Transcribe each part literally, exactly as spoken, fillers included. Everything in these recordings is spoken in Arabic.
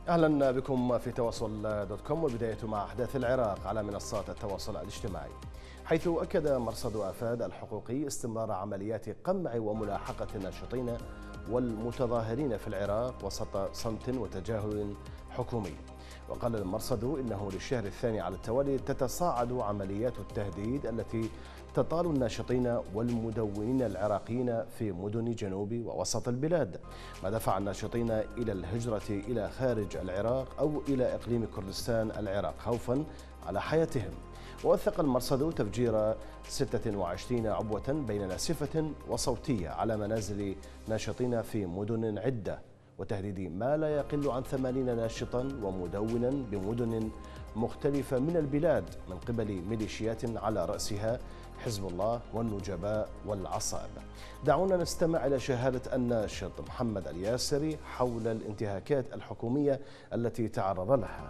أهلا بكم في تواصل دوت كوم، والبداية مع أحداث العراق على منصات التواصل الاجتماعي، حيث أكد مرصد آفاد الحقوقي استمرار عمليات قمع وملاحقة الناشطين والمتظاهرين في العراق وسط صمت وتجاهل حكومي. وقال المرصد إنه للشهر الثاني على التوالي تتصاعد عمليات التهديد التي تطال الناشطين والمدونين العراقيين في مدن جنوب ووسط البلاد، ما دفع الناشطين إلى الهجرة إلى خارج العراق أو إلى إقليم كردستان العراق خوفا على حياتهم. ووثق المرصد تفجير ستة وعشرين عبوة بين ناسفة وصوتية على منازل ناشطين في مدن عدة، وتهديد ما لا يقل عن ثمانين ناشطا ومدونا بمدن مختلفة من البلاد من قبل ميليشيات على رأسها حزب الله والنجباء والعصاب. دعونا نستمع إلى شهادة الناشط محمد الياسري حول الانتهاكات الحكومية التي تعرض لها.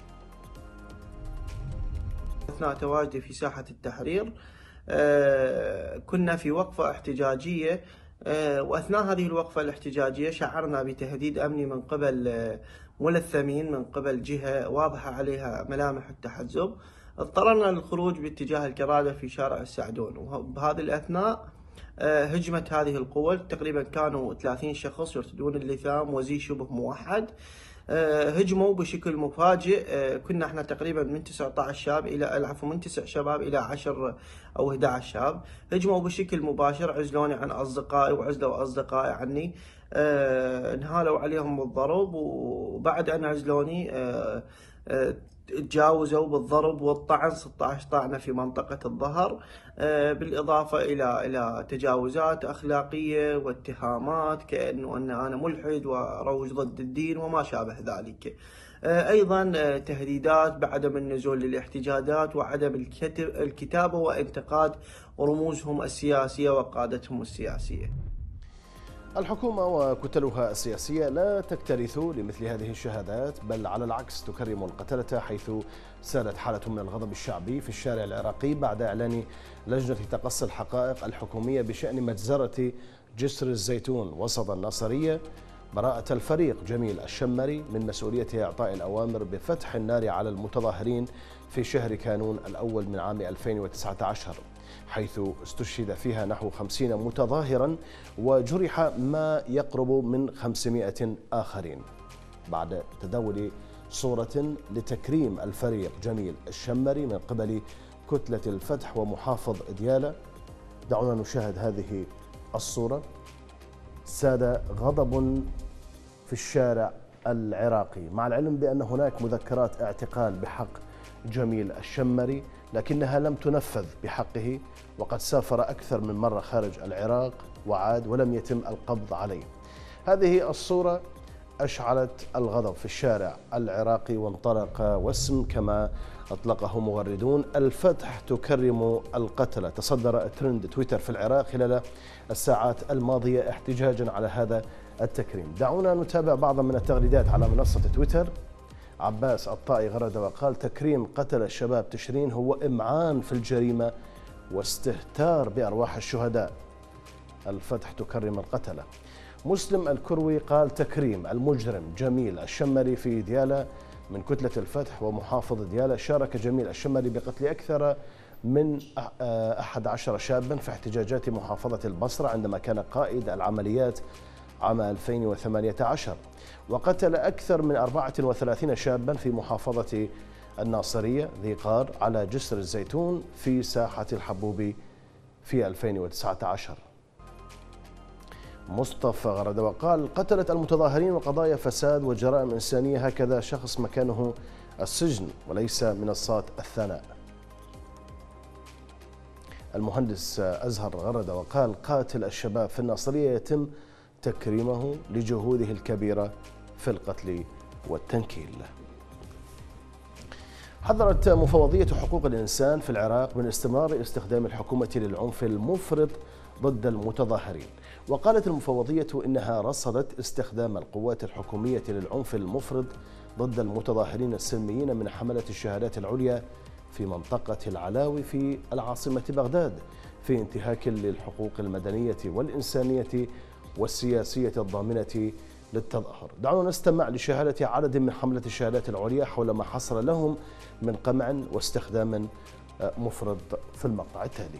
أثناء تواجدي في ساحة التحرير كنا في وقفة احتجاجية، وأثناء هذه الوقفة الاحتجاجية شعرنا بتهديد أمني من قبل ملثمين من قبل جهة واضحة عليها ملامح التحزب. اضطررنا للخروج باتجاه الكرادة في شارع السعدون، وبهذه الأثناء هجمت هذه القوة. تقريبا كانوا ثلاثين شخص يرتدون اللثام وزي شبه موحد، هجموا بشكل مفاجئ. كنا احنا تقريبا من تسعة عشر شاب الى العفو من تسع شباب الى عشرة او أحد عشر شاب، هجموا بشكل مباشر، عزلوني عن اصدقائي وعزلوا اصدقائي عني، انهالوا عليهم بالضرب، وبعد ان عزلوني تجاوزوا بالضرب والطعن، ستة عشر طعنة في منطقة الظهر، بالإضافة إلى إلى تجاوزات أخلاقية واتهامات كأنه أن أنا ملحد وروج ضد الدين وما شابه ذلك. أيضا تهديدات بعدم النزول للاحتجاجات وعدم الكتابة وانتقاد رموزهم السياسية وقادتهم السياسية. الحكومة وكتلها السياسية لا تكترث لمثل هذه الشهادات، بل على العكس تكرم القتلة، حيث سالت حالة من الغضب الشعبي في الشارع العراقي بعد إعلان لجنة تقصي الحقائق الحكومية بشأن مجزرة جسر الزيتون وسط الناصرية براءة الفريق جميل الشمري من مسؤولية إعطاء الأوامر بفتح النار على المتظاهرين في شهر كانون الأول من عام ألفين وتسعة عشر، حيث استشهد فيها نحو خمسين متظاهرا وجرح ما يقرب من خمسمائة آخرين، بعد تداول صورة لتكريم الفريق جميل الشمري من قبل كتلة الفتح ومحافظ ديالى. دعونا نشاهد هذه الصورة. ساد غضب في الشارع العراقي، مع العلم بأن هناك مذكرات اعتقال بحق جميل الشمري، لكنها لم تنفذ بحقه، وقد سافر أكثر من مرة خارج العراق وعاد ولم يتم القبض عليه. هذه الصورة أشعلت الغضب في الشارع العراقي وانطلق وسم كما أطلقه مغردون الفتح تكرم القتلة. تصدر ترند تويتر في العراق خلال الساعات الماضية احتجاجا على هذا التكريم. دعونا نتابع بعضا من التغريدات على منصة تويتر. عباس الطائي غرد وقال: تكريم قتل الشباب تشرين هو إمعان في الجريمة واستهتار بأرواح الشهداء. الفتح تكرم القتلة. مسلم الكروي قال: تكريم المجرم جميل الشمري في ديالى من كتلة الفتح ومحافظ ديالى. شارك جميل الشمري بقتل أكثر من أحد عشر شابا في احتجاجات محافظة البصرة عندما كان قائد العمليات عام ألفين وثمانية عشر، وقتل أكثر من أربعة وثلاثين شابا في محافظة الناصرية ذي قار على جسر الزيتون في ساحة الحبوب في ألفين وتسعة عشر. مصطفى غرد وقال: قتلت المتظاهرين وقضايا فساد وجرائم إنسانية، هكذا شخص مكانه السجن وليس منصات الثناء. المهندس أزهر غرد وقال: قاتل الشباب في الناصرية يتم تكريمه لجهوده الكبيرة في القتل والتنكيل. حذرت مفوضية حقوق الإنسان في العراق من استمرار استخدام الحكومة للعنف المفرط ضد المتظاهرين، وقالت المفوضية إنها رصدت استخدام القوات الحكومية للعنف المفرط ضد المتظاهرين السلميين من حملة الشهادات العليا في منطقة العلاوي في العاصمة بغداد في انتهاك للحقوق المدنية والإنسانية والسياسية الضامنة للتظاهر. دعونا نستمع لشهادة عدد من حملة الشهادات العليا حول ما حصل لهم من قمع واستخدام مفرط في المقطع التالي.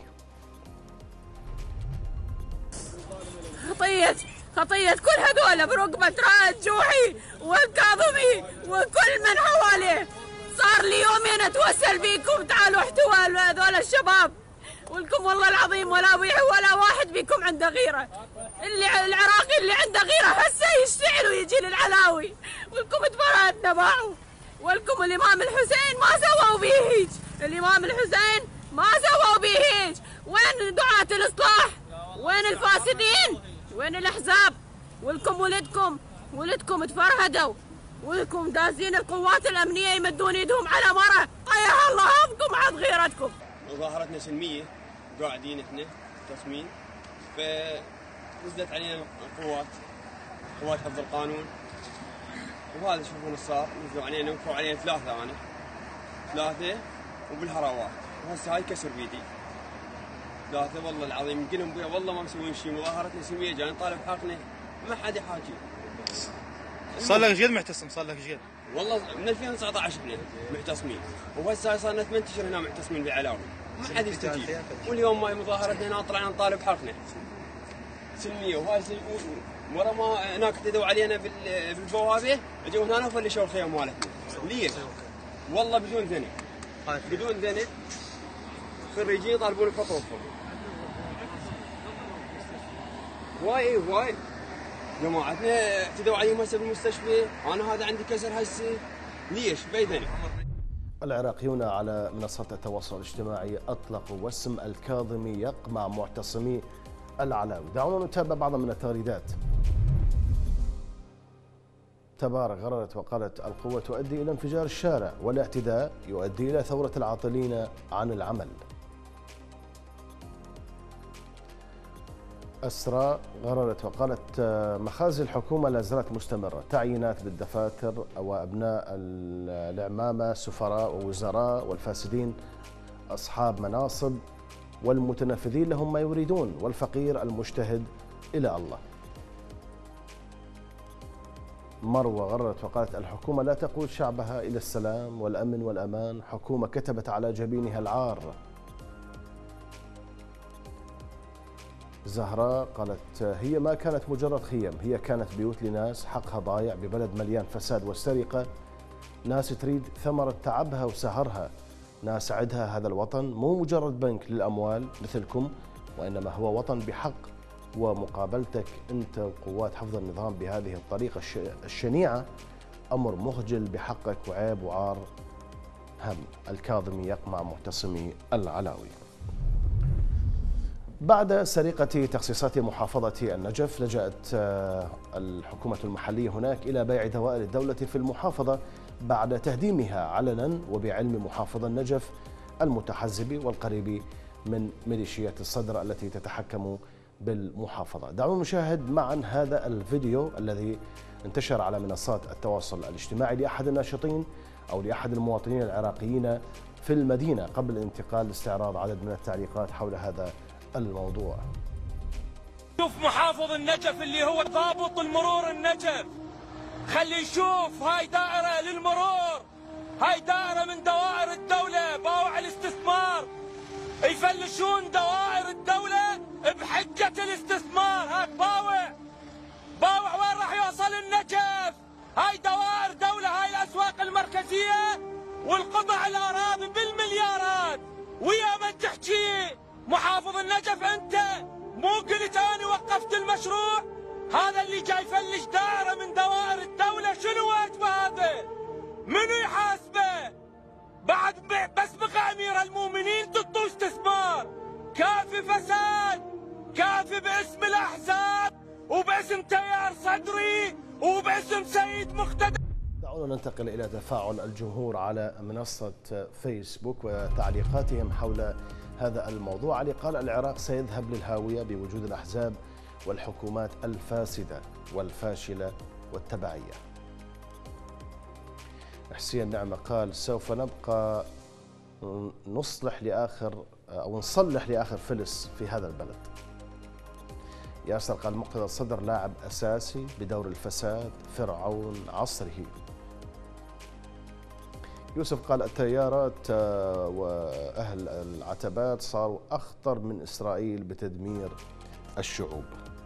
خطية خطية كل هذول برقبة رائد جوحي والكاظمي وكل من حواليه. صار لي يومين اتوسل فيكم تعالوا احتوى هذول الشباب، ولكم والله العظيم ولا ولا واحد فيكم عنده غيرة. اللي العراقي اللي عنده غيرة هسه يشتعل ويجي للعلاوي، ولكم تبرأتنا باعوا، ولكم الإمام الحسين ما سووا به هيج، الإمام الحسين ما سووا به هيج. وين دعاة الإصلاح؟ وين الفاسدين؟ وين الأحزاب؟ ولكم ولدكم ولدكم تفرهدوا، ولكم دازين القوات الأمنية يمدون يدهم على مرة. طيح الله حظكم عض غيرتكم. مظاهرتنا سلمية، قاعدين احنا تصميم، فنزلت علينا القوات قوات حفظ القانون، وهذا شوفون صار نزلوا علينا وقفوا علينا ثلاثة أنا ثلاثة وبالهراوات، وهسه هاي كسر بيدي ثلاثة والله العظيم قلهم بيا والله ما مسوين شيء. مظاهرتنا سلمية جاي نطالب حقنا ما حد يحاكي. صار لك جد معتصم؟ صار لك جد؟ والله من ألفين وتسعة عشر احنا معتصمين، وهسه صار لنا ثمانية اشهر هنا معتصمين بعلاوي، ما حد يستجيب. واليوم ما مظاهرتنا هنا طلعنا نطالب حقنا سلميه، وهاي ورا ما هناك اعتدوا علينا بالبوابه، اجوا هنا وفلشوا الخيام مالتنا. ليش؟ والله بدون ذنب بدون ذنب خريجين يطالبون بحقوقهم. واي واي جماعتنا اعتدوا عليهم هسه بالمستشفى، انا هذا عندي كسر هسه، ليش؟ باي ذنب؟ العراقيون على منصات التواصل الاجتماعي أطلقوا وسم الكاظمي يقمع معتصمي العلاوي. دعونا نتابع بعض من التغريدات. تبارك غررت وقالت: القوة تؤدي إلى انفجار الشارع، والاعتداء يؤدي إلى ثورة العاطلين عن العمل. أسراء غررت وقالت: مخازن الحكومة لا زالت مستمرة، تعيينات بالدفاتر وأبناء العمامة سفراء ووزراء، والفاسدين أصحاب مناصب، والمتنفذين لهم ما يريدون، والفقير المجتهد إلى الله. مروة غررت وقالت: الحكومة لا تقود شعبها إلى السلام والأمن والأمان، حكومة كتبت على جبينها العار. زهراء قالت: هي ما كانت مجرد خيم، هي كانت بيوت لناس حقها ضايع ببلد مليان فساد والسرقة، ناس تريد ثمرة تعبها وسهرها، ناس عدها هذا الوطن مو مجرد بنك للأموال مثلكم، وإنما هو وطن بحق، ومقابلتك أنت وقوات حفظ النظام بهذه الطريقة الشنيعة أمر مخجل بحقك وعيب وعار. هم الكاظمي يقمع معتصمي العلاوي. بعد سرقة تخصيصات محافظة النجف، لجأت الحكومة المحلية هناك إلى بيع دوائر الدولة في المحافظة بعد تهديمها علنا وبعلم محافظ النجف المتحزب والقريب من ميليشيات الصدر التي تتحكم بالمحافظة. دعونا نشاهد معا هذا الفيديو الذي انتشر على منصات التواصل الاجتماعي لأحد الناشطين أو لأحد المواطنين العراقيين في المدينة قبل الانتقال لاستعراض عدد من التعليقات حول هذا الموضوع. شوف محافظ النجف اللي هو ضابط المرور النجف، خلي يشوف هاي دائرة للمرور، هاي دائرة من دوائر الدولة، باوع الاستثمار، يفلشون دوائر الدولة بحجة الاستثمار. هاك باوع باوع وين راح يوصل النجف؟ هاي دوائر دولة، هاي الأسواق المركزية والقطع الأراضي بالمليارات، ويا من تحكي محافظ النجف أنت مو قلت أنا وقفت المشروع؟ هذا اللي جاي يفلش دائرة من دوائر الدولة، شنو واجبه هذا؟ منو يحاسبه؟ بعد بس بقى أمير المؤمنين تطوا استثمار، كافي فساد، كافي باسم الأحزاب وباسم تيار صدري وباسم سيد مقتدى. دعونا ننتقل إلى تفاعل الجمهور على منصة فيسبوك وتعليقاتهم حول هذا الموضوع. علي قال: العراق سيذهب للهاوية بوجود الأحزاب والحكومات الفاسدة والفاشلة والتبعية. حسين نعمة قال: سوف نبقى نصلح لآخر أو نصلح لآخر فلس في هذا البلد. ياسر قال مقتدى الصدر لاعب أساسي بدور الفساد فرعون عصره. يوسف قال التيارات وأهل العتبات صاروا أخطر من إسرائيل بتدمير الشعوب.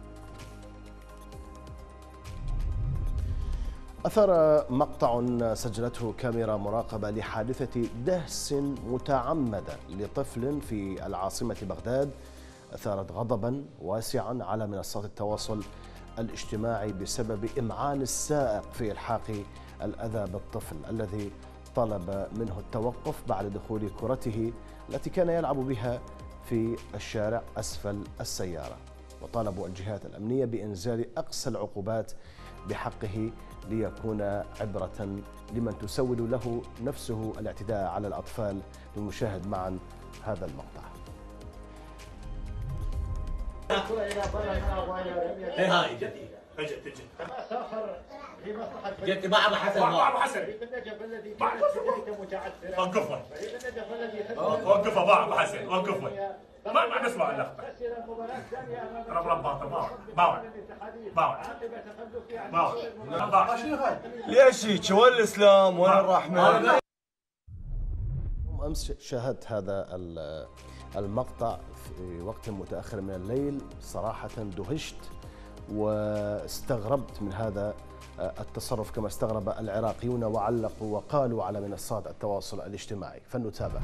أثار مقطع سجلته كاميرا مراقبة لحادثة دهس متعمدة لطفل في العاصمة بغداد أثارت غضبا واسعا على منصات التواصل الاجتماعي بسبب إمعان السائق في إلحاق الأذى بالطفل الذي طلب منه التوقف بعد دخول كرته التي كان يلعب بها في الشارع أسفل السيارة، وطالبوا الجهات الأمنية بإنزال أقصى العقوبات بحقه ليكون عبرة لمن تسول له نفسه الاعتداء على الأطفال. لنشاهد معا هذا المقطع. ايه هاي جدي اجت اجت جدي مع ابو حسن مع ابو حسن وقفها وقفها مع ابو حسن وقفها ما ما نسمع اللقطه رب رب باطل باوع باوع باوع ليش هيك؟ وين الاسلام وين الرحمه؟ امس شاهدت هذا المقطع في وقت متاخر من الليل، صراحه دهشت واستغربت من هذا التصرف كما استغرب العراقيون وعلقوا وقالوا على منصات التواصل الاجتماعي. فلنتابع.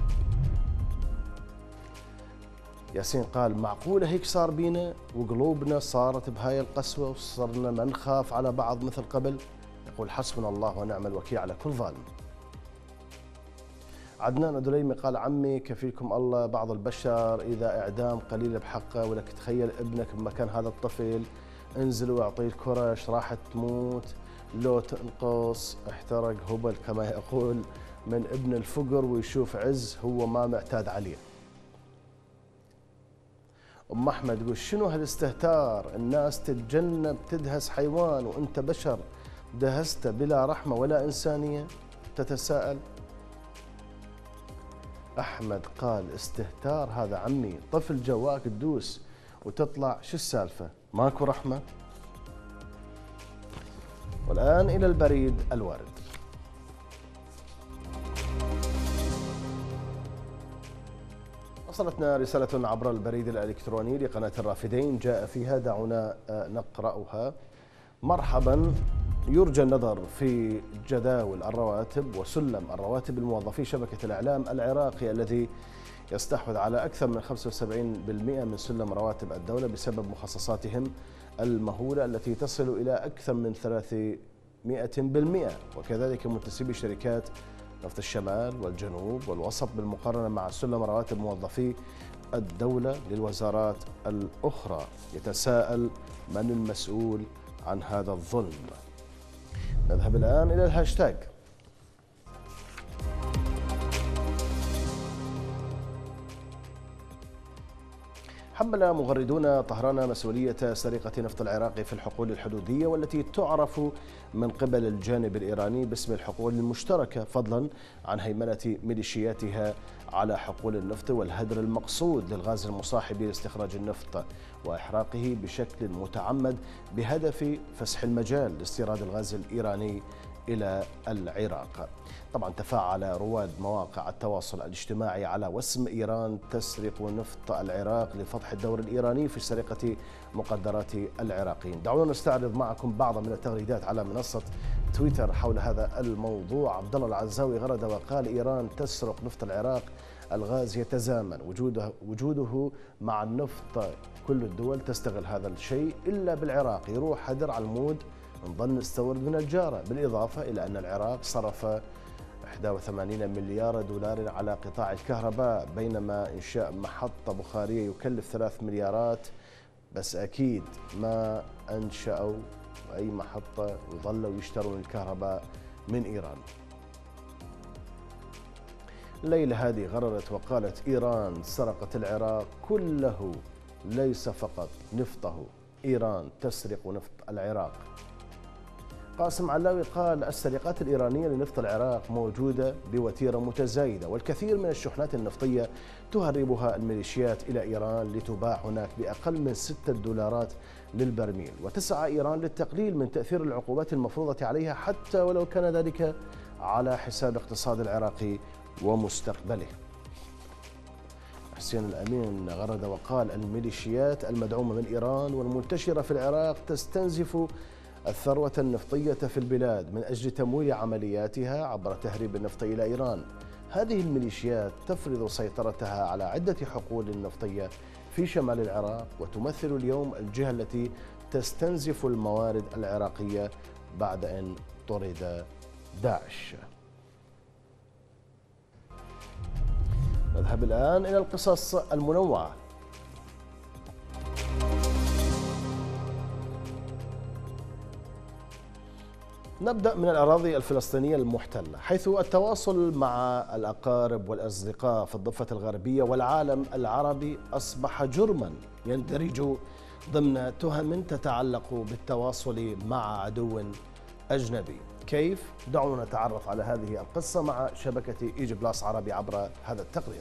ياسين قال معقولة هيك صار بينا وقلوبنا صارت بهاي القسوة وصرنا ما نخاف على بعض مثل قبل؟ يقول حسبنا الله ونعم الوكيل على كل ظالم. عدنان دليمي قال عمي كفيكم الله بعض البشر إذا إعدام قليل بحقه، ولك تخيل ابنك بمكان هذا الطفل، انزل واعطيه الكرش راح تموت لو تنقص احترق هبل كما يقول من ابن الفقر ويشوف عز هو ما معتاد عليه. أم أحمد تقول شنو هالاستهتار؟ الناس تتجنب تدهس حيوان وأنت بشر دهسته بلا رحمة ولا إنسانية؟ تتساءل. أحمد قال استهتار هذا عمي، طفل جواك تدوس وتطلع شو السالفة؟ ماكو رحمة؟ والآن إلى البريد الوارد. وصلتنا رسالة عبر البريد الإلكتروني لقناة الرافدين جاء فيها دعونا نقرأها. مرحبا، يرجى النظر في جداول الرواتب وسلم الرواتب الموظفي شبكة الإعلام العراقي الذي يستحوذ على أكثر من خمسة وسبعين بالمئة من سلم رواتب الدولة بسبب مخصصاتهم المهولة التي تصل إلى أكثر من ثلاثمئة بالمئة، وكذلك منتسبي شركات نفط الشمال والجنوب والوسط بالمقارنة مع سلم رواتب موظفي الدولة للوزارات الأخرى. يتساءل من المسؤول عن هذا الظلم؟ نذهب الآن إلى الهاشتاج. حمل مغردون طهران مسؤولية سرقة نفط العراق في الحقول الحدودية والتي تعرف من قبل الجانب الإيراني باسم الحقول المشتركة، فضلا عن هيمنة ميليشياتها على حقول النفط والهدر المقصود للغاز المصاحب لاستخراج النفط وإحراقه بشكل متعمد بهدف فسح المجال لاستيراد الغاز الإيراني إلى العراق. طبعا تفاعل رواد مواقع التواصل الاجتماعي على وسم إيران تسرق نفط العراق لفضح الدور الإيراني في سرقة مقدرات العراقيين. دعونا نستعرض معكم بعض من التغريدات على منصة تويتر حول هذا الموضوع. عبد الله العزاوي غرد وقال إيران تسرق نفط العراق، الغاز يتزامن وجوده وجوده مع النفط، كل الدول تستغل هذا الشيء إلا بالعراق، يروح هدر على المود نظل نستورد من الجارة، بالإضافة إلى أن العراق صرف واحد وثمانين مليار دولار على قطاع الكهرباء، بينما إنشاء محطة بخارية يكلف ثلاث مليارات، بس أكيد ما أنشأوا أي محطة وظلوا يشترون الكهرباء من إيران. ليلى هذه غررت وقالت إيران سرقت العراق كله ليس فقط نفطه، إيران تسرق نفط العراق. قاسم علاوي قال السرقات الإيرانية لنفط العراق موجودة بوتيرة متزايدة، والكثير من الشحنات النفطية تهربها الميليشيات إلى إيران لتباع هناك بأقل من ستة دولارات للبرميل، وتسعى إيران للتقليل من تأثير العقوبات المفروضة عليها حتى ولو كان ذلك على حساب الاقتصاد العراقي ومستقبله. حسين الأمين غرد وقال الميليشيات المدعومة من إيران والمنتشرة في العراق تستنزف الثروة النفطية في البلاد من أجل تمويل عملياتها عبر تهريب النفط إلى إيران. هذه الميليشيات تفرض سيطرتها على عدة حقول نفطية في شمال العراق، وتمثل اليوم الجهة التي تستنزف الموارد العراقية بعد أن طرد داعش. نذهب الآن إلى القصص المنوعة. نبدأ من الأراضي الفلسطينية المحتلة، حيث التواصل مع الأقارب والأصدقاء في الضفة الغربية والعالم العربي أصبح جرما يندرج ضمن تهم تتعلق بالتواصل مع عدو أجنبي. كيف؟ دعونا نتعرف على هذه القصة مع شبكة إيجي بلاس عربي عبر هذا التقرير.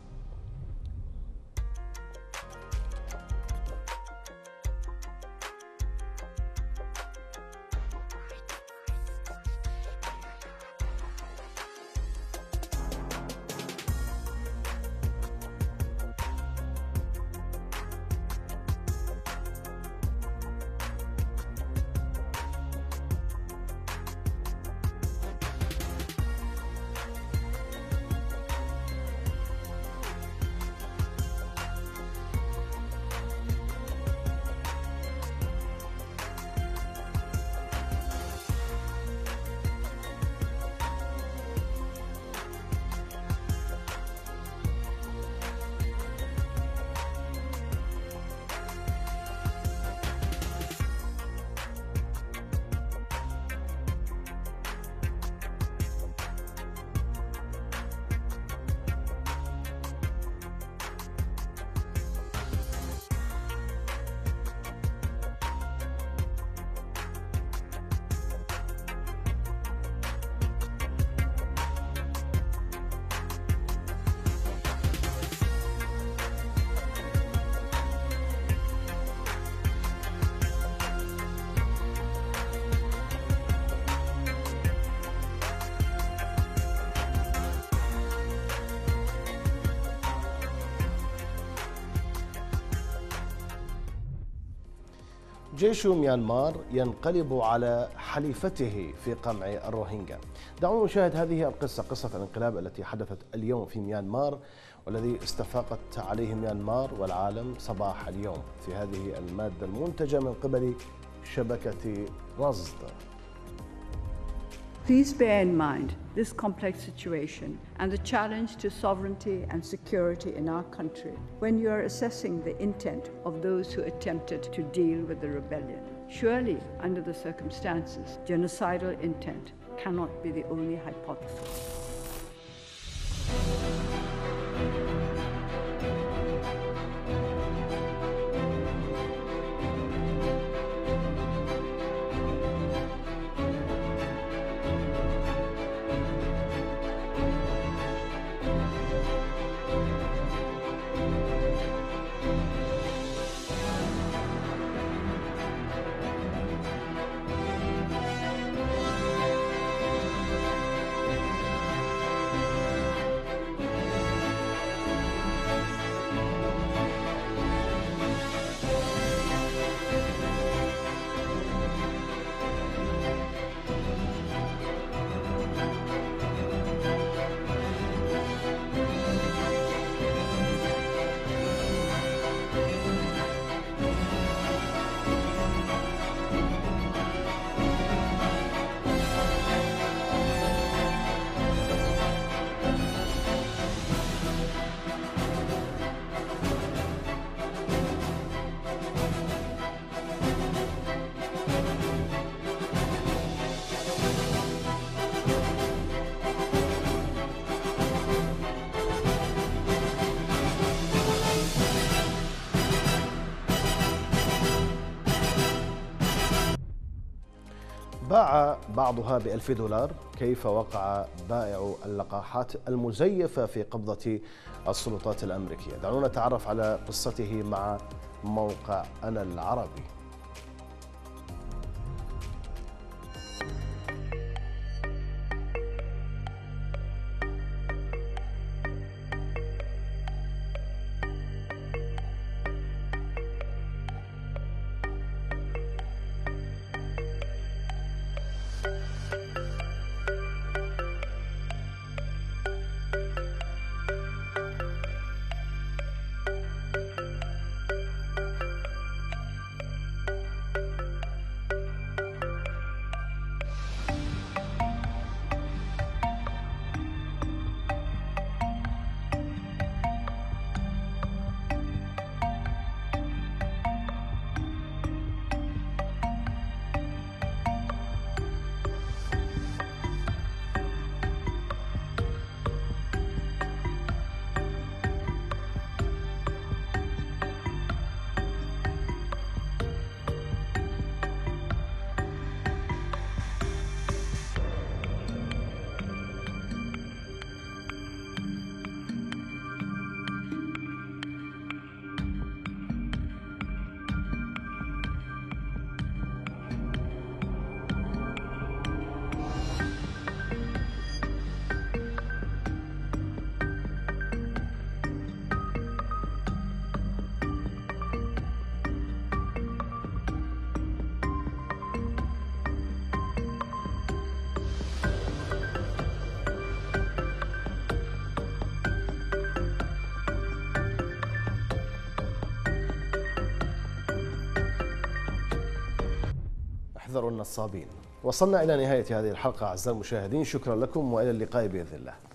جيش ميانمار ينقلب على حليفته في قمع الروهينجا. دعونا نشاهد هذه القصة، قصة الانقلاب التي حدثت اليوم في ميانمار والذي استفاقت عليه ميانمار والعالم صباح اليوم في هذه المادة المنتجة من قبل شبكة رصد. Please bear in mind this complex situation and the challenge to sovereignty and security in our country when you are assessing the intent of those who attempted to deal with the rebellion. Surely, under the circumstances, genocidal intent cannot be the only hypothesis. باع بعضها بألف دولار. كيف وقع بائع اللقاحات المزيفة في قبضة السلطات الأمريكية؟ دعونا نتعرف على قصته مع موقع أنا العربي. احذروا النصابين. وصلنا إلى نهاية هذه الحلقة أعزائي المشاهدين، شكرا لكم وإلى اللقاء بإذن الله.